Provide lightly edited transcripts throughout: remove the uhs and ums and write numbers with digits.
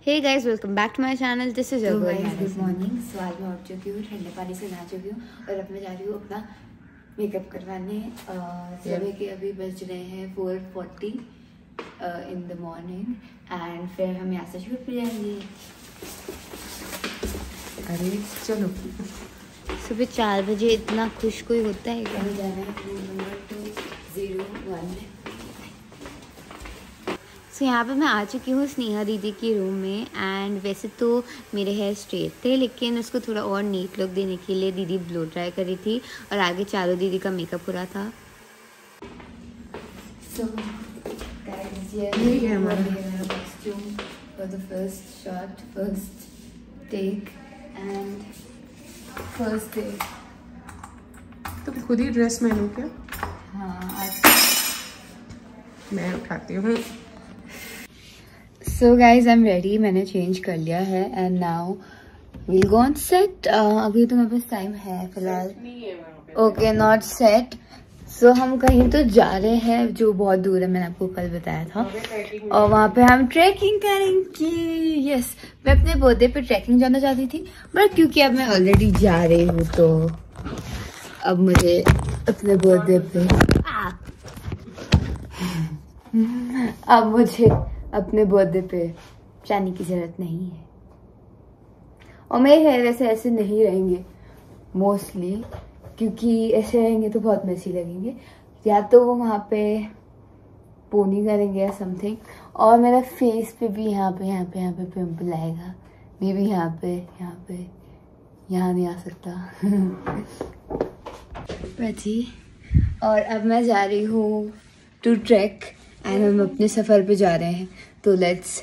Hey guys, welcome back to my channel. This is your girl. Good morning. So आज मैं उठ चुकी हूँ, ठंडे पानी से नहा चुकी हूँ और अब मैं जा रही हूँ अपना मेकअप करवाने। सुबह के अभी बज रहे हैं 4:40 इन द मॉर्निंग एंड फिर हम यहाँ से शूट पे जाएंगे। अरे चलो, सुबह 4 बजे इतना खुश कोई होता है क्या? अभी जाना है रूम नंबर 201 में। सो यहाँ पे मैं आ चुकी हूँ स्नेहा दीदी की रूम में एंड वैसे तो मेरे हेयर स्ट्रेट थे, लेकिन उसको थोड़ा और नीट लुक देने के लिए दीदी ब्लो ड्राई करी थी और आगे चारों दीदी का मेकअप पूरा था। सो गाइस, ये है हमारा costume for the first shot, first take and first day. तुम खुद ही ड्रेस में लो क्या? हाँ, आज मैं उठाती हूँ। So guys I am ready, मैंने चेंज कर लिया है and now we'll go on set. अभी तो मेरे पास टाइम है फिलहाल। Okay, not set. सो हम कहीं तो जा रहे हैं जो बहुत दूर है, मैंने आपको कल बताया था, और वहाँ पे हम ट्रैकिंग करेंगे। यस, मैं अपने बर्थडे पे ट्रैकिंग जाना चाहती थी, बट क्योंकि अब मैं ऑलरेडी जा रही हूँ तो अब मुझे अपने बर्थडे पे अब मुझे अपने बर्थडे पे जाने की जरूरत नहीं है। और मेरे हेयर वैसे ऐसे नहीं रहेंगे मोस्टली, क्योंकि ऐसे रहेंगे तो बहुत मैसी लगेंगे। या तो वो वहाँ पे पोनी करेंगे या समथिंग, और मेरा फेस पे भी यहाँ पे पिंपल आएगा। मे भी यहाँ नहीं आ सकता। बची। और अब मैं जा रही हूँ टू ट्रैक एंड हम अपने सफ़र पे जा रहे हैं, तो let's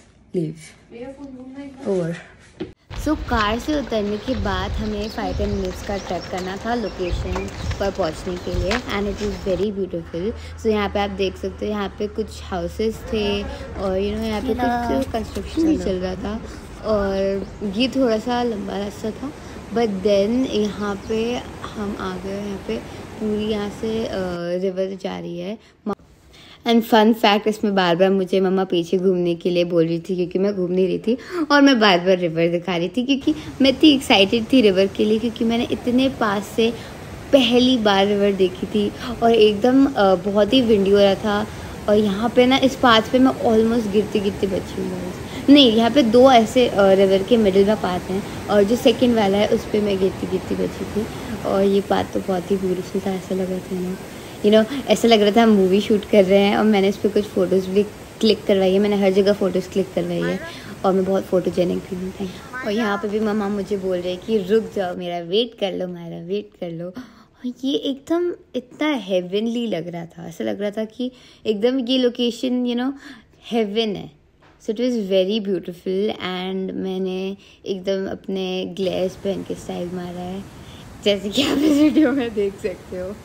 leave over. So car से उतरने के बाद हमें 5-10 मिनट्स का ट्रैक करना था लोकेशन पर पहुंचने के लिए and it is very beautiful. So यहाँ पे आप देख सकते हो, यहाँ पे कुछ हाउसेस थे और यहाँ पे कुछ कंस्ट्रक्शन भी चल रहा था और ये थोड़ा सा लंबा रास्ता था। बट देन यहाँ पे हम आ गए, यहाँ पे पूरी यहाँ से रिवर जा रही है। एंड फन फैक्ट, इसमें बार बार मुझे मम्मा पीछे घूमने के लिए बोल रही थी क्योंकि मैं घूम नहीं रही थी, और मैं बार बार रिवर दिखा रही थी क्योंकि मैं इतनी एक्साइटेड थी रिवर के लिए, क्योंकि मैंने इतने पास से पहली बार रिवर देखी थी और एकदम बहुत ही विंडी हो रहा था। और यहाँ पे ना इस पाथ पे मैं ऑलमोस्ट गिरती बची हूँ। नहीं, यहाँ पे 2 ऐसे रिवर के मिडिल में पाथ हैं और जो सेकेंड वाला है उस पर मैं गिरती बची थी। और ये पाथ तो बहुत ही ब्यूटीफुल था, ऐसा लग रहा था ना, ऐसा लग रहा था हम मूवी शूट कर रहे हैं। और मैंने इस पर कुछ फ़ोटोज़ भी क्लिक करवाई है, मैंने हर जगह फ़ोटोज़ क्लिक करवाई है और मैं बहुत फ़ोटोजेनिक भी हूँ। और यहाँ पे भी मम्मा मुझे बोल रहे हैं कि रुक जाओ, मेरा वेट कर लो। और ये एकदम इतना हेवनली लग रहा था, ऐसा लग रहा था कि एकदम ये लोकेशन हेवन है। So it was very beautiful and मैंने एकदम अपने ग्लेस पहन के स्टाइल मारा है, जैसे कि आप इस वीडियो में देख सकते हो।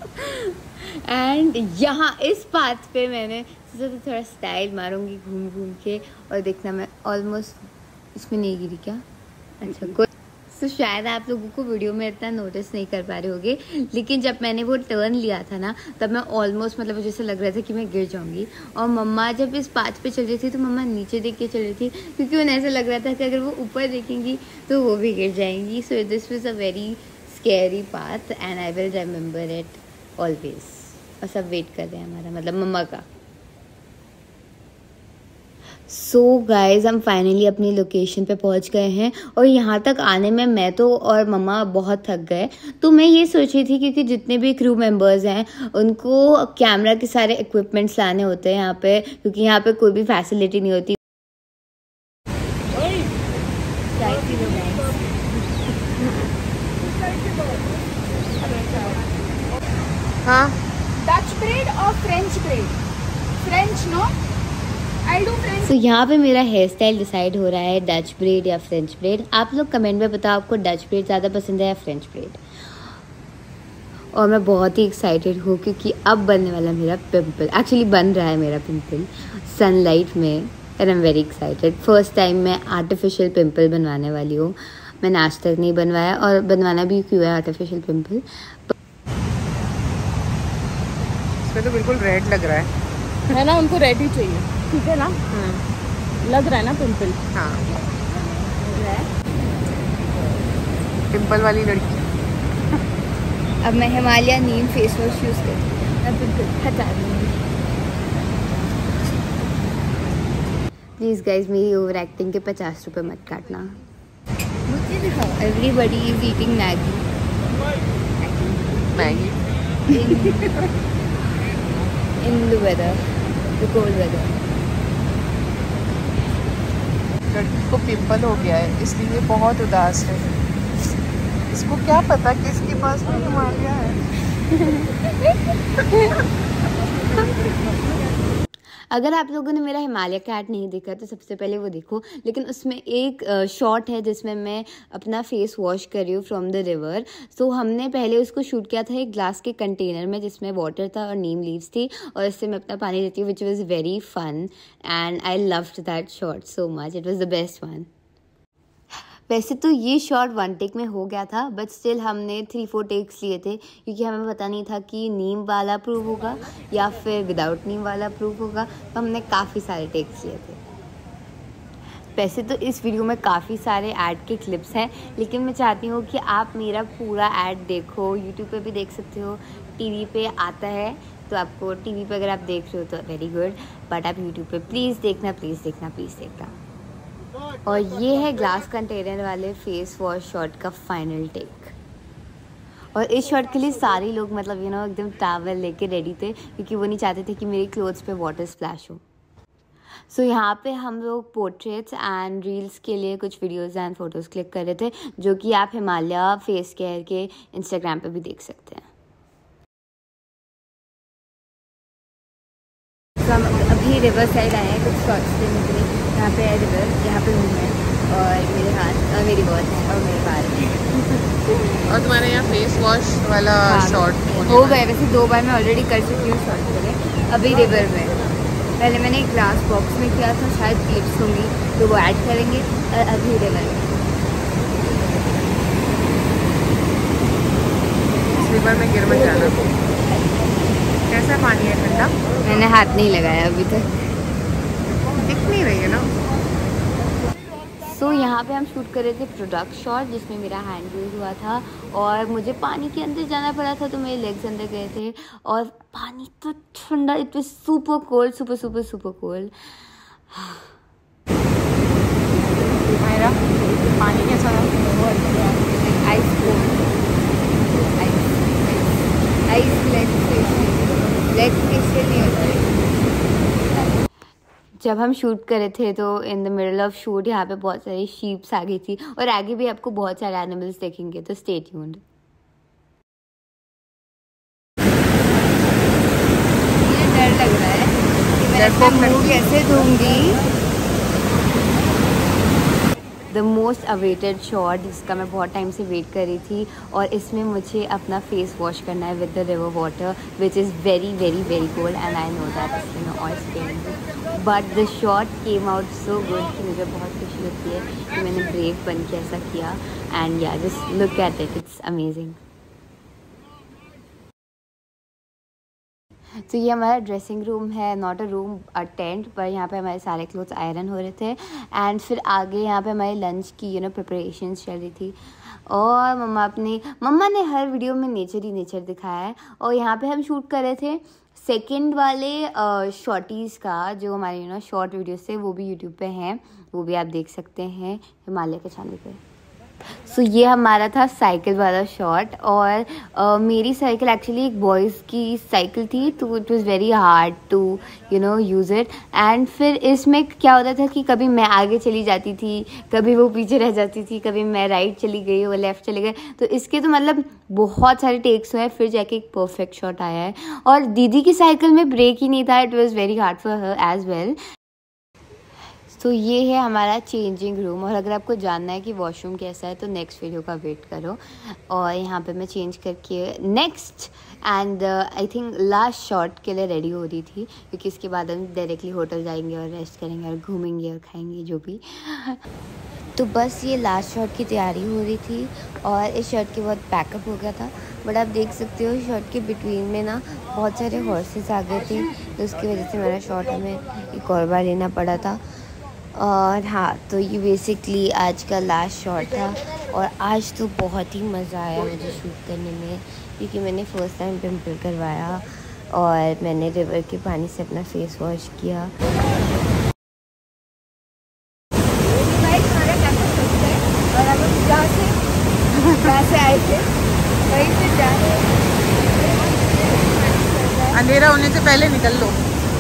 एंड यहाँ इस पाथ पे मैंने सोचा थोड़ा स्टाइल मारूंगी घूम के, और देखना मैं ऑलमोस्ट इसमें नहीं गिरी क्या? अच्छा, कोई तो शायद आप लोगों को वीडियो में इतना नोटिस नहीं कर पा रहे होगे, लेकिन जब मैंने वो टर्न लिया था ना, तब मैं ऑलमोस्ट मुझे ऐसा लग रहा था कि मैं गिर जाऊंगी। और मम्मा जब इस पाथ पे चल रही थी तो मम्मा नीचे देख के चल रही थी, क्योंकि उन्हें ऐसा लग रहा था कि अगर वो ऊपर देखेंगी तो वो भी गिर जाएंगी। So this was a very scary path and I will remember it always. और सब वेट कर रहे हैं हमारा, मतलब मम्मा का। सो गाइज, हम फाइनली अपनी लोकेशन पे पहुंच गए हैं और यहाँ तक आने में मैं तो और मम्मा बहुत थक गए। तो मैं ये सोच रही थी क्योंकि जितने भी क्रू मेंबर्स हैं उनको कैमरा के सारे इक्विपमेंट्स लाने होते हैं यहाँ पे, क्योंकि यहाँ पे कोई भी फैसिलिटी नहीं होती। हाँ, डच ब्रेड और French bread. French no, I do French. तो यहाँ पे मेरा हेयर स्टाइल डिसाइड हो रहा है, डच ब्रेड या फ्रेंच ब्रेड। आप लोग कमेंट में बताओ आपको डच ब्रेड ज़्यादा पसंद है या फ्रेंच ब्रेड। और मैं बहुत ही एक्साइटेड हूँ क्योंकि अब बनने वाला मेरा पिंपल, एक्चुअली बन रहा है मेरा पिंपल सनलाइट में, and I am very excited. First time मैं आर्टिफिशियल पिंपल बनवाने वाली हूँ। मैंने आज तक नहीं बनवाया और बनवाना भी क्यों है आर्टिफिशियल पिंपल। इसमें तो बिल्कुल रेड लग रहा है ना, उनको रेड ही चाहिए, ठीक है ना? लग रहा है ना पिंपल? हाँ। लग रहा है। पिंपल वाली लड़की। अब मैं Himalaya neem face wash use करती हूँ, मैं बिल्कुल हटा दूँगी। प्लीज़ गाइज मेरी ओवर एक्टिंग के 50 रुपये मत काटना। मुझे दिखाओ। Everybody is eating Maggi. Maggi in the weather, the cold weather. लड़की को पिंपल हो गया है इसलिए बहुत उदास है। इसको क्या पता कि इसके पास में हिमालय है। अगर आप लोगों ने मेरा हिमालय का ऐड नहीं देखा तो सबसे पहले वो देखो, लेकिन उसमें एक शॉट है जिसमें मैं अपना फेस वॉश कर रही हूँ फ्रॉम द रिवर। सो हमने पहले उसको शूट किया था एक ग्लास के कंटेनर में जिसमें वाटर था और नीम लीव्स थी, और इससे मैं अपना पानी लेती हूँ, which was very fun and I loved that shot so much. It was the best one. वैसे तो ये शॉट 1 टेक में हो गया था, बट स्टिल हमने 3-4 टेक्स लिए थे क्योंकि हमें पता नहीं था कि नीम वाला प्रूव होगा या फिर विदाउट नीम वाला प्रूव होगा, तो हमने काफ़ी सारे टेक्स लिए थे। वैसे तो इस वीडियो में काफ़ी सारे ऐड के क्लिप्स हैं, लेकिन मैं चाहती हूँ कि आप मेरा पूरा ऐड देखो। यूट्यूब पे भी देख सकते हो, टीवी पे आता है, तो आपको टीवी पे अगर आप देख रहे हो तो वेरी गुड, बट आप यूट्यूब पे प्लीज़ देखना, प्लीज़ देखना, प्लीज़ देखना। और ये है ग्लास कंटेनर वाले फेस वॉश शॉट का फाइनल टेक। और इस शॉट के लिए सारे लोग मतलब एकदम टॉवल लेके रेडी थे क्योंकि वो नहीं चाहते थे कि मेरी क्लोथ्स पे वाटर स्प्लैश हो। सो यहाँ पे हम लोग पोर्ट्रेट्स एंड रील्स के लिए कुछ वीडियोस एंड फोटोज़ क्लिक कर रहे थे, जो कि आप हिमालय फेस केयर के इंस्टाग्राम पे भी देख सकते हैं। तो हम अभी रिवर साइड आए हैं कुछ शॉट्स लेने के लिए। यहाँ पे है रिवर, यहाँ पे रूम है और मेरे हाथ और मेरी वॉच और मेरे बाल और तुम्हारे यहाँ फेस वॉश वाला शॉट हो गए। वैसे 2 बार मैं ऑलरेडी कर चुकी हूँ शॉट के लिए। अभी रिवर में पहले मैंने एक ग्लास बॉक्स में किया था, शायद क्लिप्स होंगी तो वो ऐड करेंगे। और अभी रिवर में इस रिवर में गिर मत जाना। कैसा पानी है? ठंडा? मैंने हाथ नहीं लगाया अभी तक, दिख नहीं रही है ना। सो यहाँ पे हम शूट कर रहे थे प्रोडक्ट शॉट जिसमें मेरा हैंड यूज हुआ था और मुझे पानी के अंदर जाना पड़ा था, तो मेरे लेग्स अंदर गए थे और पानी तो ठंडा, it was super cold, super super super cold. मेरा पानी कैसा था? Ice cold, ice leg facial नहीं होता है। जब हम शूट कर रहे थे तो in the middle of shoot यहाँ पे बहुत सारी शीप्स आ गई थी और आगे भी आपको बहुत सारे एनिमल्स देखेंगे, तो स्टे ट्यून्ड। मुझे डर लग रहा है कि मैं अपना मुंह कैसे धोऊंगी। द मोस्ट अवेटेड शॉट जिसका मैं बहुत टाइम से वेट कर रही थी, और इसमें मुझे अपना फेस वॉश करना है with the river water which is very very very cold and I know that oil skin, but the shot came out so good कि मुझे बहुत खुशी होती है कि मैंने ब्रेव बन के ऐसा किया। And yeah just look at it, it's amazing. तो ये हमारा ड्रेसिंग रूम है, not a room a tent, पर यहाँ पे हमारे सारे क्लोथ्स आयरन हो रहे थे। एंड फिर आगे यहाँ पे हमारे लंच की प्रिपरेशंस चल रही थी और मम्मा ने हर वीडियो में नेचर ही नेचर दिखाया है। और यहाँ पे हम शूट कर रहे थे सेकंड वाले शॉर्टीज़ का, जो हमारे शॉर्ट वीडियोस थे वो भी यूट्यूब पे हैं, वो भी आप देख सकते हैं हिमालय के चैनल पे। सो ये हमारा था साइकिल वाला शॉट, और मेरी साइकिल एक्चुअली एक बॉयज़ की साइकिल थी, तो it was very hard to use it. And फिर इसमें क्या होता था कि कभी मैं आगे चली जाती थी, कभी वो पीछे रह जाती थी, कभी मैं राइट चली गई वो लेफ़्ट चले गए, तो इसके तो मतलब बहुत सारे टेक्स हुए फिर जाके एक परफेक्ट शॉट आया है। और दीदी की साइकिल में ब्रेक ही नहीं था, it was very hard for her as well. तो ये है हमारा चेंजिंग रूम, और अगर आपको जानना है कि वॉशरूम कैसा है तो नेक्स्ट वीडियो का वेट करो। और यहाँ पे मैं चेंज करके next and I think last shot के लिए रेडी हो रही थी, क्योंकि इसके बाद हम डायरेक्टली होटल जाएंगे और रेस्ट करेंगे और घूमेंगे और खाएंगे जो भी। तो बस ये लास्ट शॉट की तैयारी हो रही थी और इस शॉट के बाद पैकअप हो गया था, बट आप देख सकते हो शॉट के बिटवीन में ना बहुत सारे हॉर्सेस आ गए थे, तो उसकी वजह से मेरा शॉट हमें एक और बार लेना पड़ा था। और हाँ, तो ये बेसिकली आज का लास्ट शॉट था। और आज तो बहुत ही मज़ा आया मुझे शूट करने में, क्योंकि मैंने फ़र्स्ट टाइम पिंपल करवाया और मैंने रिवर के पानी से अपना फेस वॉश किया। और हम जहाँ से आए थे वहीं से जा रहे हैं। अंधेरा होने से पहले निकल लो।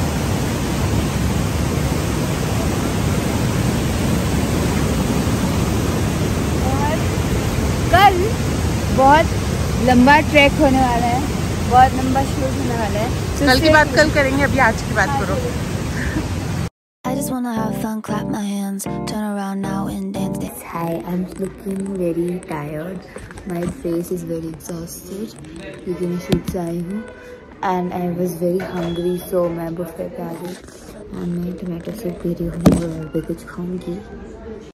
और कल बहुत लंबा ट्रैक होने वाला है, बहुत लंबा शूट होने वाला है। तो कल की बात कल करेंगे, अभी आज की बात करो। I just wanna have fun, clap my hands, turn around now and dance. Hi, I'm looking very tired. My face is very exhausted क्योंकि मैं शूट से आई हूँ। And I was very hungry, so मैं बुफे पे आ गई और मैं टमाटो सूप पी रही हूँ और भी कुछ खाऊंगी।